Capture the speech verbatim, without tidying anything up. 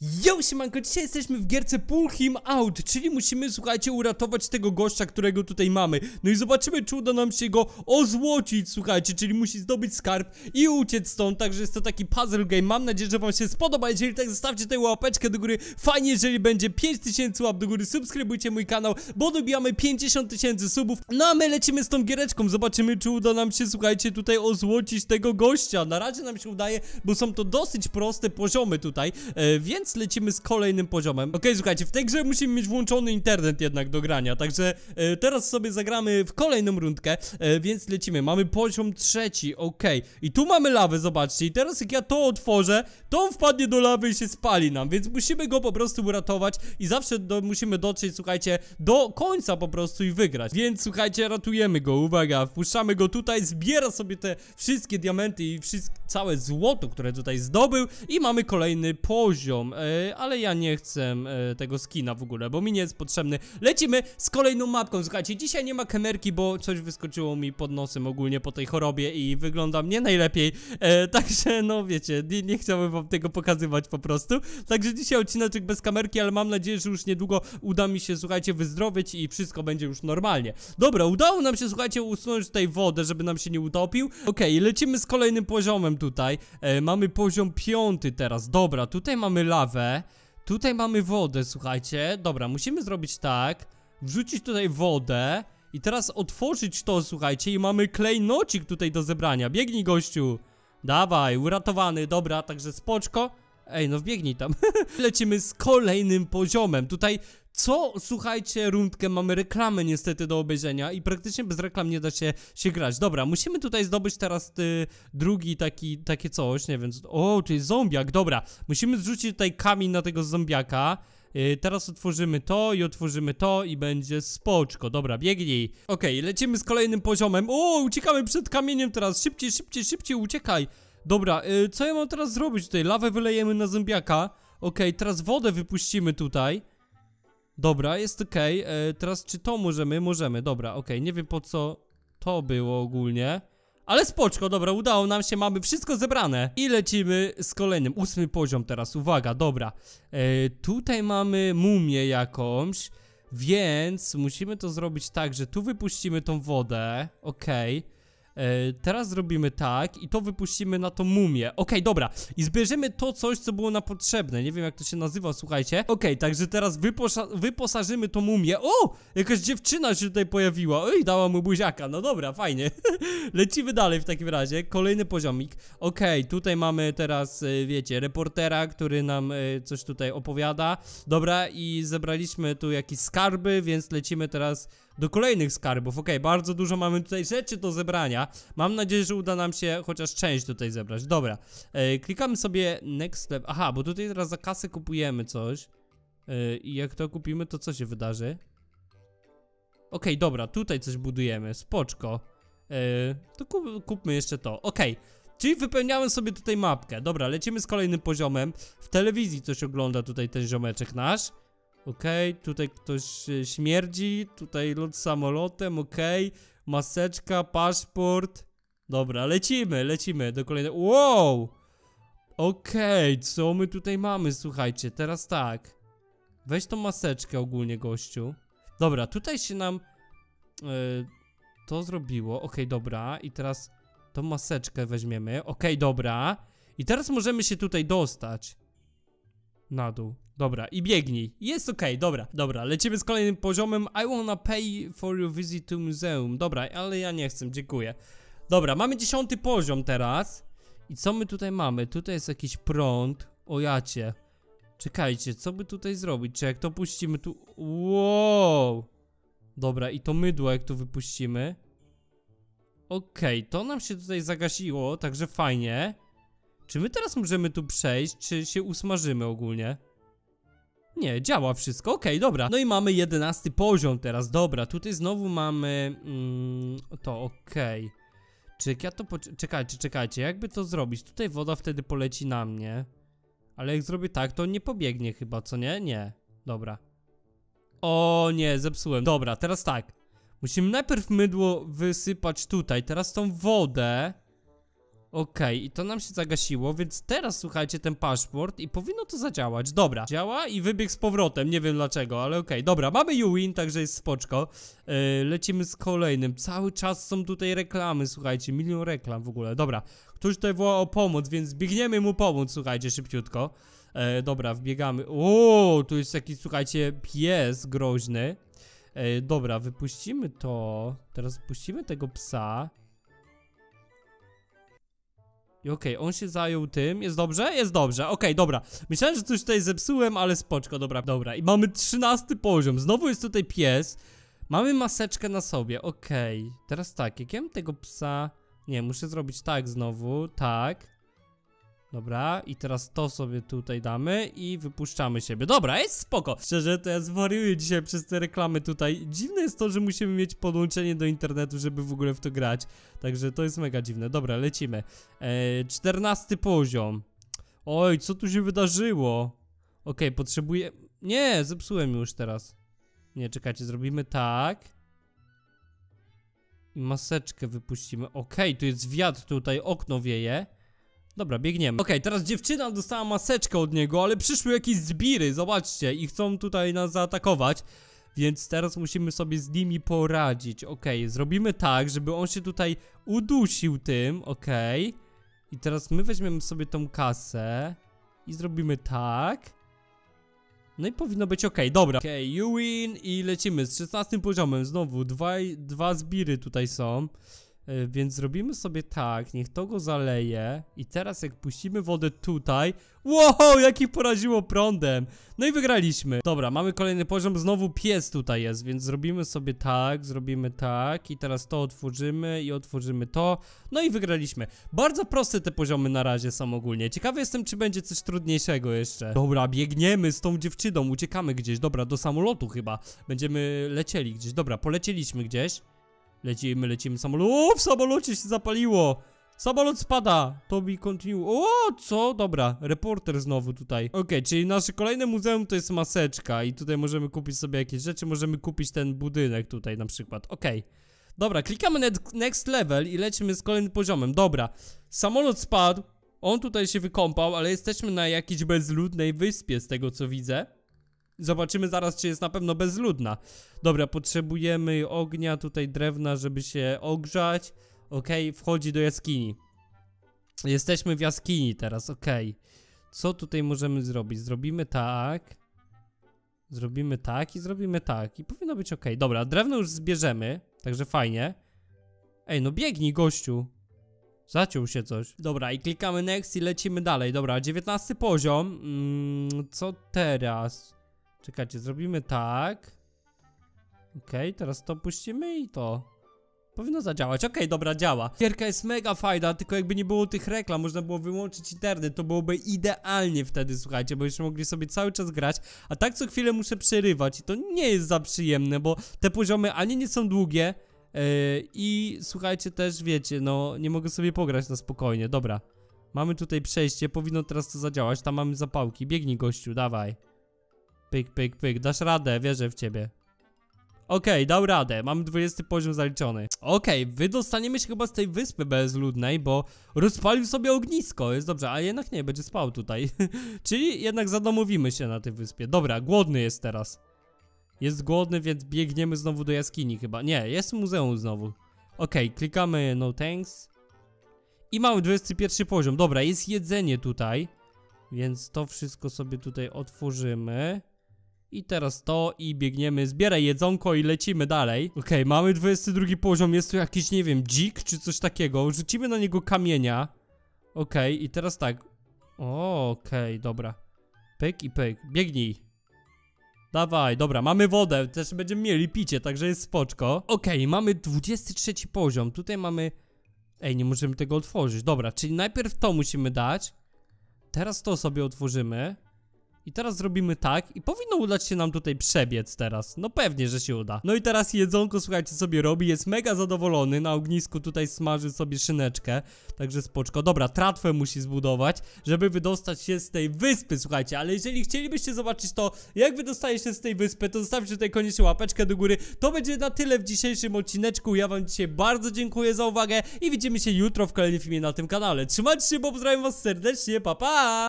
Yo, siemanko, dzisiaj jesteśmy w gierce Pull Him Out, czyli musimy, słuchajcie, uratować tego gościa, którego tutaj mamy. No i zobaczymy, czy uda nam się go ozłocić, słuchajcie, czyli musi zdobyć skarb i uciec stąd. Także jest to taki puzzle game. Mam nadzieję, że wam się spodoba. Jeżeli tak, zostawcie tutaj łapeczkę do góry. Fajnie, jeżeli będzie pięć tysięcy łap do góry. Subskrybujcie mój kanał, bo dobijamy pięćdziesiąt tysięcy subów. No a my lecimy z tą giereczką. Zobaczymy, czy uda nam się, słuchajcie, tutaj ozłocić tego gościa. Na razie nam się udaje, bo są to dosyć proste poziomy tutaj, e, więc lecimy z kolejnym poziomem. Okej, okay, słuchajcie, w tej grze musimy mieć włączony internet jednak do grania, także e, teraz sobie zagramy w kolejną rundkę, e, więc lecimy. Mamy poziom trzeci, okej. Okay. I tu mamy lawę, zobaczcie. I teraz jak ja to otworzę, to on wpadnie do lawy i się spali nam, więc musimy go po prostu uratować i zawsze do, musimy dotrzeć, słuchajcie, do końca po prostu i wygrać. Więc słuchajcie, ratujemy go, uwaga, wpuszczamy go tutaj, zbiera sobie te wszystkie diamenty i wszystkie, całe złoto, które tutaj zdobył i mamy kolejny poziom. E, ale ja nie chcę e, tego skina w ogóle, bo mi nie jest potrzebny. Lecimy z kolejną mapką, słuchajcie, dzisiaj nie ma kamerki, bo coś wyskoczyło mi pod nosem ogólnie po tej chorobie i wyglądam nie najlepiej, e, także no wiecie, nie, nie chciałbym wam tego pokazywać po prostu. Także dzisiaj odcineczek bez kamerki, ale mam nadzieję, że już niedługo uda mi się, słuchajcie, wyzdrowieć i wszystko będzie już normalnie. Dobra, udało nam się, słuchajcie, usunąć tutaj wodę, żeby nam się nie utopił. Okej, okay, lecimy z kolejnym poziomem tutaj. E, mamy poziom piąty teraz, dobra, tutaj mamy lawę. Tutaj mamy wodę, słuchajcie. Dobra, musimy zrobić tak, wrzucić tutaj wodę i teraz otworzyć to, słuchajcie, i mamy klejnocik tutaj do zebrania. Biegnij, gościu. Dawaj, uratowany, dobra, także spoczko. Ej, no wbiegnij tam. Lecimy z kolejnym poziomem. Tutaj co, słuchajcie, rundkę mamy reklamę niestety do obejrzenia i praktycznie bez reklam nie da się się grać. Dobra, musimy tutaj zdobyć teraz y, drugi taki, takie coś, nie wiem. O, to jest zombiak, dobra. Musimy zrzucić tutaj kamień na tego zombiaka. Yy, teraz otworzymy to i otworzymy to i będzie spoczko. Dobra, biegnij. Okej, okay, lecimy z kolejnym poziomem. O, uciekamy przed kamieniem teraz. Szybciej, szybciej, szybciej, uciekaj. Dobra, yy, co ja mam teraz zrobić tutaj? Lawę wylejemy na zombiaka. Okej, okay, teraz wodę wypuścimy tutaj. Dobra, jest okej. Okay. Yy, teraz czy to możemy? Możemy, dobra, okej. Okay. Nie wiem po co to było ogólnie. Ale spoczko, dobra, udało nam się, mamy wszystko zebrane. I lecimy z kolejnym, ósmy poziom teraz, uwaga, dobra. e, Tutaj mamy mumię jakąś, więc musimy to zrobić tak, że tu wypuścimy tą wodę. Okej, okay. E, teraz zrobimy tak i to wypuścimy na tą mumię. Okej, okay, dobra. I zbierzemy to coś, co było nam potrzebne. Nie wiem, jak to się nazywa, słuchajcie. Okej, okay, także teraz wyposażymy tą mumię. O! Jakaś dziewczyna się tutaj pojawiła. Oj, dała mu buziaka. No dobra, fajnie. Lecimy dalej w takim razie. Kolejny poziomik. Okej, okay, tutaj mamy teraz, wiecie, reportera, który nam coś tutaj opowiada. Dobra, i zebraliśmy tu jakieś skarby, więc lecimy teraz do kolejnych skarbów. Okej, okay, bardzo dużo mamy tutaj rzeczy do zebrania. Mam nadzieję, że uda nam się chociaż część tutaj zebrać. Dobra, e, klikamy sobie next level. Aha, bo tutaj teraz za kasę kupujemy coś. e, I jak to kupimy, to co się wydarzy? Okej, okay, dobra, tutaj coś budujemy. Spoczko. e, To kup, kupmy jeszcze to. Okej, okay. Czyli wypełniałem sobie tutaj mapkę. Dobra, lecimy z kolejnym poziomem. W telewizji coś ogląda tutaj ten ziomeczek nasz. Okej, okay, tutaj ktoś y, śmierdzi, tutaj lot samolotem, okej, okay. Maseczka, paszport. Dobra, lecimy, lecimy do kolejnego. Wow! Okej, okay, co my tutaj mamy, słuchajcie, teraz tak. Weź tą maseczkę ogólnie, gościu. Dobra, tutaj się nam y, to zrobiło, okej, okay, dobra. I teraz tą maseczkę weźmiemy, okej, okay, dobra. I teraz możemy się tutaj dostać na dół. Dobra, i biegnij. Jest okej, okay, dobra, dobra, lecimy z kolejnym poziomem. I wanna pay for your visit to museum. Dobra, ale ja nie chcę, dziękuję. Dobra, mamy dziesiąty poziom teraz. I co my tutaj mamy? Tutaj jest jakiś prąd. O jacie. Czekajcie, co by tutaj zrobić? Czy jak to puścimy tu... Wow. Dobra, i to mydło jak tu wypuścimy. Okej, okay, to nam się tutaj zagasiło, także fajnie. Czy my teraz możemy tu przejść, czy się usmażymy ogólnie? Nie, działa wszystko, okej, okay, dobra. No i mamy jedenasty poziom teraz, dobra. Tutaj znowu mamy mm, to, okej. Okay. Czy jak ja to, czekajcie, czekajcie, jakby to zrobić? Tutaj woda wtedy poleci na mnie. Ale jak zrobię tak, to on nie pobiegnie chyba, co nie? Nie, dobra. O nie, zepsułem, dobra, teraz tak. Musimy najpierw mydło wysypać tutaj, teraz tą wodę. Okej, okay, i to nam się zagasiło, więc teraz słuchajcie ten paszport i powinno to zadziałać. Dobra, działa i wybieg z powrotem, nie wiem dlaczego, ale okej, okay. Dobra, mamy you-win, także jest spoczko. Yy, lecimy z kolejnym, cały czas są tutaj reklamy, słuchajcie, milion reklam w ogóle. Dobra, ktoś tutaj woła o pomoc, więc biegniemy mu pomóc, słuchajcie, szybciutko. Yy, dobra, wbiegamy. O, tu jest jakiś, słuchajcie, pies groźny. Yy, dobra, wypuścimy to, teraz puścimy tego psa. I okej, okay, on się zajął tym, jest dobrze? Jest dobrze, okej, okay, dobra. Myślałem, że coś tutaj zepsułem, ale spoczko, dobra, dobra. I mamy trzynasty poziom, znowu jest tutaj pies. Mamy maseczkę na sobie, okej. Okay. Teraz tak, jak ja mam tego psa... Nie, muszę zrobić tak znowu, tak. Dobra, i teraz to sobie tutaj damy i wypuszczamy siebie. Dobra, jest spoko. Szczerze, to ja zwariuję dzisiaj przez te reklamy tutaj. Dziwne jest to, że musimy mieć podłączenie do internetu, żeby w ogóle w to grać. Także to jest mega dziwne. Dobra, lecimy. Eee, czternasty poziom. Oj, co tu się wydarzyło? Okej, okay, potrzebuję... Nie, zepsułem już teraz. Nie, czekajcie, zrobimy tak. I maseczkę wypuścimy. Okej, okay, tu jest wiatr tutaj, okno wieje. Dobra, biegniemy. Okej, okay, teraz dziewczyna dostała maseczkę od niego, ale przyszły jakieś zbiry, zobaczcie, i chcą tutaj nas zaatakować. Więc teraz musimy sobie z nimi poradzić. Okej, okay, zrobimy tak, żeby on się tutaj udusił tym, okej. Okay. I teraz my weźmiemy sobie tą kasę i zrobimy tak. No i powinno być okej, okay, dobra. Okej, okay, you win i lecimy z szesnastym poziomem, znowu dwa, dwa zbiry tutaj są. Yy, więc zrobimy sobie tak, niech to go zaleje. I teraz jak puścimy wodę tutaj. Wow, jak ich poraziło prądem. No i wygraliśmy. Dobra, mamy kolejny poziom, znowu pies tutaj jest. Więc zrobimy sobie tak, zrobimy tak. I teraz to otworzymy i otworzymy to. No i wygraliśmy. Bardzo proste te poziomy na razie są ogólnie. Ciekawy jestem, czy będzie coś trudniejszego jeszcze. Dobra, biegniemy z tą dziewczyną, uciekamy gdzieś. Dobra, do samolotu chyba. Będziemy lecieli gdzieś. Dobra, polecieliśmy gdzieś. Lecimy, lecimy, samolot. O, w samolocie się zapaliło. Samolot spada. To mi continue. O, co? Dobra, reporter znowu tutaj. Okej, okay, czyli nasze kolejne muzeum to jest maseczka. I tutaj możemy kupić sobie jakieś rzeczy. Możemy kupić ten budynek tutaj na przykład. Okej. Okay. Dobra, klikamy next level i lecimy z kolejnym poziomem. Dobra, samolot spadł. On tutaj się wykąpał, ale jesteśmy na jakiejś bezludnej wyspie z tego co widzę. Zobaczymy zaraz, czy jest na pewno bezludna. Dobra, potrzebujemy ognia, tutaj drewna, żeby się ogrzać. Okej, okay, wchodzi do jaskini. Jesteśmy w jaskini teraz, okej. Okay. Co tutaj możemy zrobić? Zrobimy tak. Zrobimy tak i zrobimy tak. I powinno być okej. Okay. Dobra, drewno już zbierzemy, także fajnie. Ej, no biegnij, gościu. Zaciął się coś. Dobra, i klikamy next i lecimy dalej. Dobra, dziewiętnasty poziom. Mm, co teraz? Czekajcie, zrobimy tak. Okej, okay, teraz to puścimy i to powinno zadziałać. Okej, okay, dobra, działa. Gierka jest mega fajna, tylko jakby nie było tych reklam, można było wyłączyć internet, to byłoby idealnie wtedy, słuchajcie, bo jeszcze mogli sobie cały czas grać, a tak co chwilę muszę przerywać i to nie jest za przyjemne, bo te poziomy ani nie są długie yy, i słuchajcie też, wiecie, no nie mogę sobie pograć na spokojnie. Dobra, mamy tutaj przejście, powinno teraz to zadziałać, tam mamy zapałki, biegnij gościu, dawaj. Pyk, pyk, pyk, dasz radę, wierzę w ciebie. Okej, okay, dał radę, mamy dwudziesty poziom zaliczony. Okej, okay, wydostaniemy się chyba z tej wyspy bezludnej, bo rozpalił sobie ognisko, jest dobrze, a jednak nie, będzie spał tutaj. Czyli jednak zadomowimy się na tej wyspie. Dobra, głodny jest teraz. Jest głodny, więc biegniemy znowu do jaskini chyba. Nie, jest muzeum znowu. Okej, okay, klikamy no thanks. I mamy dwudziesty pierwszy poziom, dobra, jest jedzenie tutaj. Więc to wszystko sobie tutaj otworzymy. I teraz to i biegniemy, zbieraj jedzonko i lecimy dalej. Okej, okay, mamy dwudziesty drugi poziom, jest tu jakiś, nie wiem, dzik czy coś takiego. Rzucimy na niego kamienia. Okej, okay, i teraz tak. O, okej, okay, dobra. Pyk i pyk, biegnij. Dawaj, dobra, mamy wodę, też będziemy mieli picie, także jest spoczko. Okej, okay, mamy dwudziesty trzeci poziom, tutaj mamy... Ej, nie możemy tego otworzyć, dobra, czyli najpierw to musimy dać. Teraz to sobie otworzymy. I teraz zrobimy tak i powinno udać się nam tutaj przebiec teraz. No pewnie, że się uda. No i teraz jedzonko, słuchajcie, sobie robi, jest mega zadowolony. Na ognisku tutaj smaży sobie szyneczkę, także spoczko. Dobra, tratwę musi zbudować, żeby wydostać się z tej wyspy, słuchajcie. Ale jeżeli chcielibyście zobaczyć to, jak wydostaje się z tej wyspy, to zostawcie tutaj koniecznie łapeczkę do góry. To będzie na tyle w dzisiejszym odcineczku. Ja wam dzisiaj bardzo dziękuję za uwagę i widzimy się jutro w kolejnym filmie na tym kanale. Trzymajcie się, bo pozdrawiam was serdecznie, pa pa!